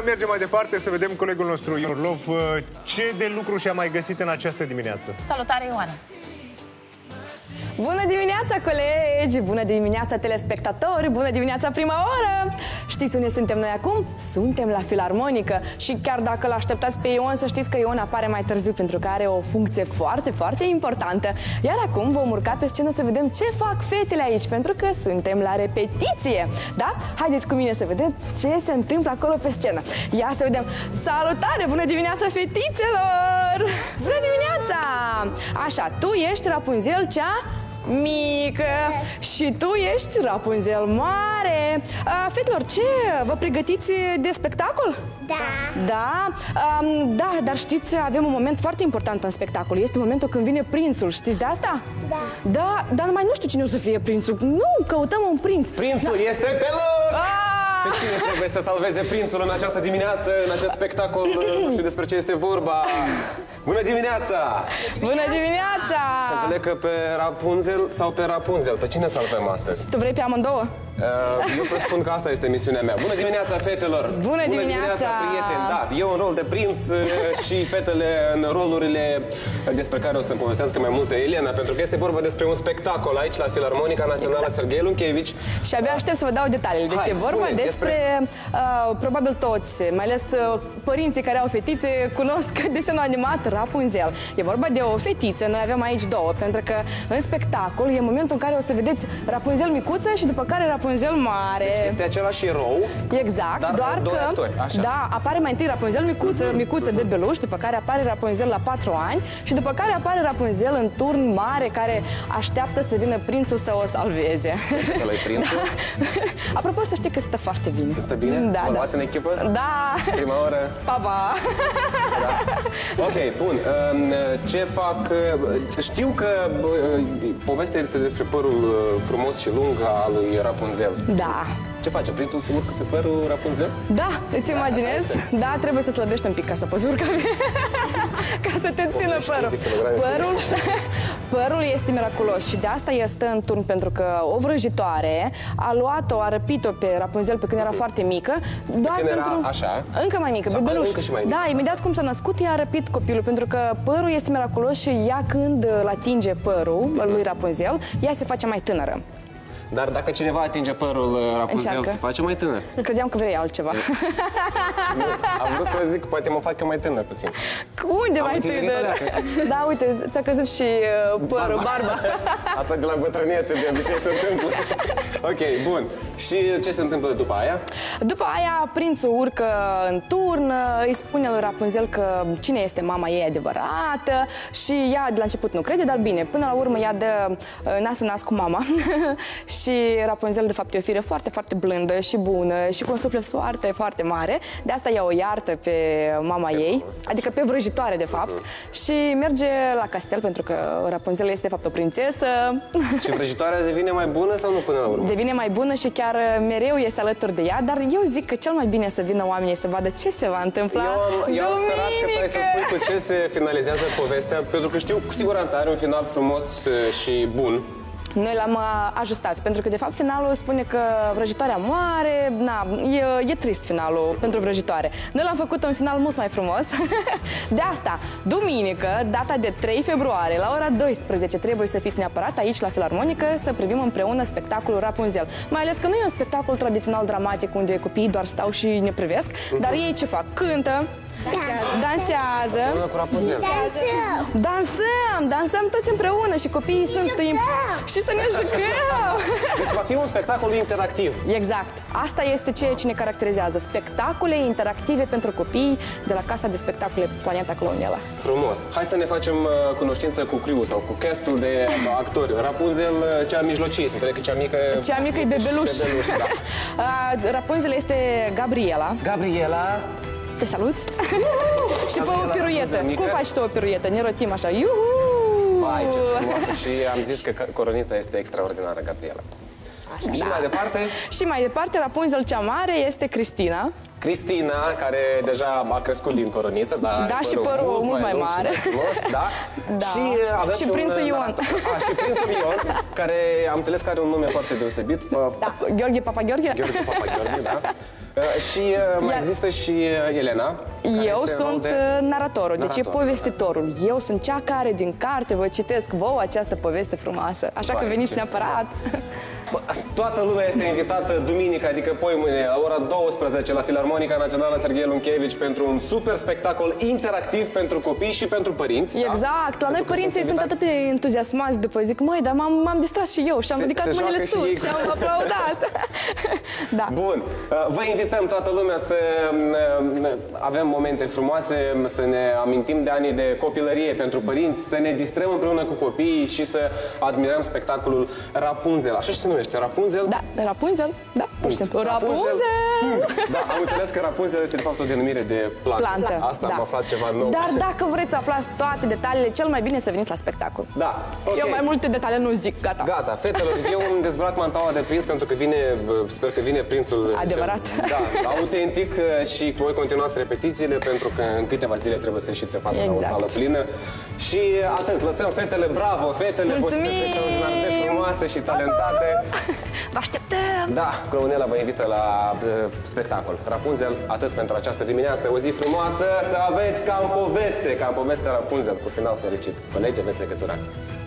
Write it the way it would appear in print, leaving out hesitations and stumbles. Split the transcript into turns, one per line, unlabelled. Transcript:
mergem mai departe să vedem colegul nostru Ion Orlov ce de lucru și-a mai găsit în această dimineață.
Salutare, Ioana!
Bună dimineața, colegi! Bună dimineața, telespectatori! Bună dimineața, prima oră! Știți unde suntem noi acum? Suntem la Filarmonică. Și chiar dacă l-așteptați pe Ion, să știți că Ion apare mai târziu pentru că are o funcție foarte, foarte importantă. Iar acum vom urca pe scenă să vedem ce fac fetele aici, pentru că suntem la repetiție. Da? Haideți cu mine să vedem ce se întâmplă acolo pe scenă. Ia să vedem. Salutare! Bună dimineața, fetițelor! Bună dimineața! Așa, tu ești Rapunzel cea mică și tu ești Rapunzel mare. Fetelor, ce? Vă pregătiți de spectacol?
Da.
Da? Da, dar știți, avem un moment foarte important în spectacol. Este momentul când vine prințul. Știți de asta?
Da.
Da, dar numai nu știu cine o să fie prințul. Nu, căutăm un prinț.
Prințul este pe loc! Pe cine trebuie să salveze prințul în această dimineață, în acest spectacol? Nu știu despre ce este vorba. Bună dimineața!
Bună dimineața!
Să înțeleg că pe Rapunzel sau pe Rapunzel. Pe cine salvăm astăzi?
Tu vrei pe amândouă?
Eu presupun că asta este misiunea mea. Bună dimineața, fetelor!
Bună dimineața,
prieteni! Da, eu în rol de prinț și fetele în rolurile despre care o să-mi povestească mai multe Elena, pentru că este vorba despre un spectacol aici la Filarmonica Națională Serghei Lunchevici.
Și abia aștept să vă dau detaliile. Deci e vorba despre probabil toți, mai ales părinții care au fetițe, cunosc desenul animat Rapunzel. E vorba de o fetiță, noi avem aici două, pentru că în spectacol e momentul în care o să vedeți Rapunzel micuță și după care Rapunzel mare.
Deci este același erou.
Exact,
dar
doar
doi
că
actori, așa.
da, apare mai întâi Rapunzel micuță bebeluș, după care apare Rapunzel la 4 ani și după care apare Rapunzel în turn mare care așteaptă să vină prințul să o salveze.
Ăla-i prințul?
Da. Apropo, să știi că stă foarte bine.
Stă bine?
Da,
Mă
da.
luați în echipă?
Da.
Prima oră?
Pa, pa.
Da. Ok, bun. Ce fac? Știu că povestea este despre părul frumos și lung al lui Rapunzel.
Da.
Ce face? Prințul se urcă pe părul Rapunzel?
Da, îți imaginezi? Da, trebuie să slăbești un pic ca să poți urca ca să te țină părul. Părul este miraculos și de asta ea stă în turn, pentru că o vrăjitoare a luat-o, a răpit-o pe Rapunzel pe când era foarte mică. Doar
când
pentru...
era așa?
Încă mai mică, bebeluș.
Încă și mai mică.
Da, imediat cum s-a născut, ea a răpit copilul, pentru că părul este miraculos și ea când îl atinge părul lui Rapunzel, ea se face mai tânără.
Dar dacă cineva atinge părul Rapunzel, se face mai tânăr.
Credeam că vrei altceva.
Nu, am vrut să zic, poate mă fac eu mai tânăr puțin.
Unde mai tânăr? Da, uite, ți-a căzut și părul, barba.
Asta de la bătrânețe, de obicei se întâmplă. Ok, bun. Și ce se întâmplă după aia?
După aia, prințul urcă în turn, îi spune lui Rapunzel că cine este mama ei adevărată și ea de la început nu crede, dar bine, până la urmă ea dă nas în nas cu mama. Și Rapunzel, de fapt, e o fire foarte, foarte blândă și bună și cu un suflet foarte, foarte mare. De asta ea o iartă pe mama ei, adică pe vrăjitoare, de fapt, și merge la castel, pentru că Rapunzel este, de fapt, o prințesă.
Și vrăjitoarea devine mai bună sau nu până la urmă?
Devine mai bună și chiar mereu este alături de ea, dar eu zic că cel mai bine să vină oamenii să vadă ce se va întâmpla.
Eu am sperat că trebuie să spui cu ce se finalizează povestea, pentru că știu cu siguranță are un final frumos și bun.
Noi l-am ajustat, pentru că, de fapt, finalul spune că vrăjitoarea moare. Na, e trist finalul pentru vrăjitoare. Noi l-am făcut un final mult mai frumos. De asta, duminică, data de 3 februarie, la ora 12, trebuie să fiți neapărat aici, la Filarmonică, să privim împreună spectacolul Rapunzel. Mai ales că nu e un spectacol tradițional dramatic, unde copiii doar stau și ne privesc, dar ei ce fac? Cântă, dansează, dansăm toți împreună și copiii sunt și să ne jucăm.
Deci va fi un spectacol interactiv.
Exact. Asta este ceea ce ne caracterizează. Spectacole interactive pentru copii de la Casa de Spectacole Planeta Clonela.
Frumos. Hai să ne facem cunoștință cu crew sau cu castul de actori. Rapunzel, cea mijlocie, să înțeleg că cea mică...
Cea mică e bebeluș.
Da.
Rapunzel este Gabriela.
Gabriela.
Te saluți? Și fă o piruietă. Cum faci tu o piruietă? Ne rotim așa. Iuhu!
Vai, ce frumoasă. Și am zis că coronița este extraordinară, Gabriela. Așa, și mai departe? Și
mai departe, Rapunzel cea mare este Cristina.
Cristina, care deja a crescut din coroniță, dar
da, și părul mult mai mare.
Da? Da. Și avem
și prințul Ion.
Și prințul Ion, care am înțeles că are un nume foarte deosebit.
Da, Gheorghe Papa Gheorghe.
Gheorghe Papa Gheorghe, da. Și mai există și Elena.
Eu sunt naratorul, deci e povestitorul. Eu sunt cea care din carte vă citesc vouă această poveste frumoasă. Așa că veniți neapărat.
Toată lumea este invitată duminică, adică poimâine, la ora 12 la Filarmonica Națională Serghei Lunchevici pentru un super spectacol interactiv pentru copii și pentru părinți.
Exact, la noi părinții sunt atât de entuziasmați după zic, măi, dar m-am distrat și eu și am ridicat mâinile sus și am aplaudat. Da.
Bun, vă invităm toată lumea să avem momente frumoase, să ne amintim de anii de copilărie pentru părinți, să ne distrăm împreună cu copiii și să admirăm spectacolul Rapunzel. Așa se numește, Rapunzel?
Da, Rapunzel, da, pur și simplu. Rapunzel!
Da, am înțeles că Rapunzel este de fapt o denumire de plantă. Asta am aflat ceva nou.
Dar dacă vreți să aflați toate detaliile, cel mai bine să veniți la spectacol.
Da, okay.
Eu mai multe detalii nu zic, gata.
Gata, fetelor, eu îmi dezbrac mantaua de prins pentru că vine, sper că vine prințul
adevărat.
Da, autentic și voi continuați repetițiile pentru că în câteva zile trebuie să ieșiți în fața la o sală plină. Și atât, lăsăm fetele, bravo, fetele,
mulțumim!
Extraordinar de frumoase și talentate.
Vă așteptăm!
Da, Clăunela vă invită la spectacol Rapunzel, atât pentru această dimineață. O zi frumoasă, să aveți ca în poveste Rapunzel, cu final fericit. Colegi, aveți legătura.